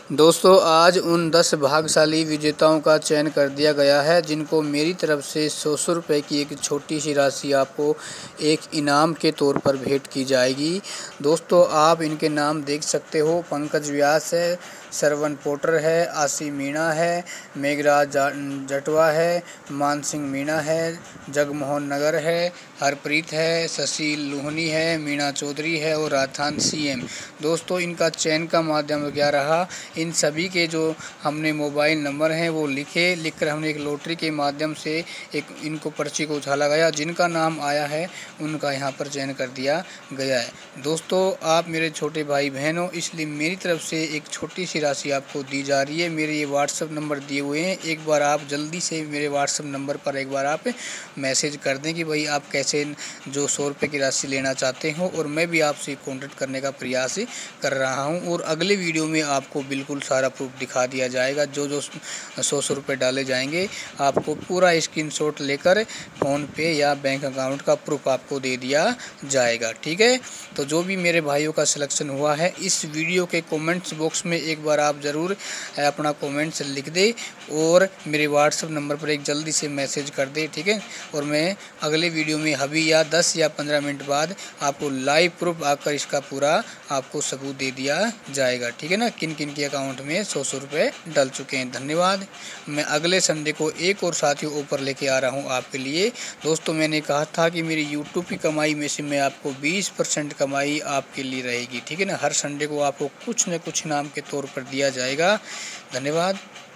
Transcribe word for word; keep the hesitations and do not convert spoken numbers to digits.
दोस्तों आज उन दस भाग्यशाली विजेताओं का चयन कर दिया गया है जिनको मेरी तरफ से सौ सौ रुपये की एक छोटी सी राशि आपको एक इनाम के तौर पर भेंट की जाएगी। दोस्तों आप इनके नाम देख सकते हो। पंकज व्यास है, श्रवण पोटर है, आशी मीणा है, मेघराज जटवा है, मान सिंह मीणा है, जगमोहन नगर है, हरप्रीत है, शशि लोहनी है, मीणा चौधरी है और राजस्थान सीएम। दोस्तों इनका चयन का माध्यम क्या रहा, इन सभी के जो हमने मोबाइल नंबर हैं वो लिखे लिखकर हमने एक लॉटरी के माध्यम से एक इनको पर्ची को उछाला गया। जिनका नाम आया है उनका यहाँ पर चयन कर दिया गया है। दोस्तों आप मेरे छोटे भाई बहन हो, इसलिए मेरी तरफ से एक छोटी सी राशि आपको दी जा रही है। मेरे ये व्हाट्सअप नंबर दिए हुए हैं, एक बार आप जल्दी से मेरे व्हाट्सअप नंबर पर एक बार आप मैसेज कर दें कि भाई आप कैसे जो सौ रुपये की राशि लेना चाहते हो, और मैं भी आपसे कॉन्टेक्ट करने का प्रयास कर रहा हूँ। और अगले वीडियो में आपको बिल्कुल सारा प्रूफ दिखा दिया जाएगा। जो जो सौ सौ रुपये डाले जाएंगे आपको पूरा स्क्रीनशॉट लेकर फ़ोन पे या बैंक अकाउंट का प्रूफ आपको दे दिया जाएगा। ठीक है, तो जो भी मेरे भाइयों का सिलेक्शन हुआ है इस वीडियो के कमेंट्स बॉक्स में एक बार आप ज़रूर अपना कमेंट्स लिख दे और मेरे व्हाट्सएप नंबर पर एक जल्दी से मैसेज कर दे। ठीक है, और मैं अगले वीडियो में अभी या दस या पंद्रह मिनट बाद आपको लाइव प्रूफ आकर इसका पूरा आपको सबूत दे दिया जाएगा। ठीक है ना, किन किन के अकाउंट में सौ सौ रुपये डल चुके हैं। धन्यवाद। मैं अगले संडे को एक और साथियों ऊपर लेके आ रहा हूँ आपके लिए। दोस्तों मैंने कहा था कि मेरी यूट्यूब की कमाई में से मैं आपको बीस परसेंट कमाई आपके लिए रहेगी। ठीक है ना, हर संडे को आपको कुछ न कुछ इनाम के तौर पर दिया जाएगा। धन्यवाद।